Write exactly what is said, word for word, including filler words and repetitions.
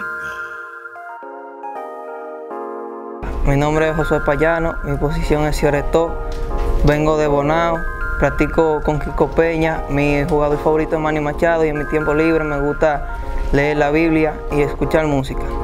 Mi nombre es Josue Payano, mi posición es cierretó, vengo de Bonao, practico con Kiko Peña, mi jugador favorito es Manny Machado y en mi tiempo libre me gusta leer la Biblia y escuchar música.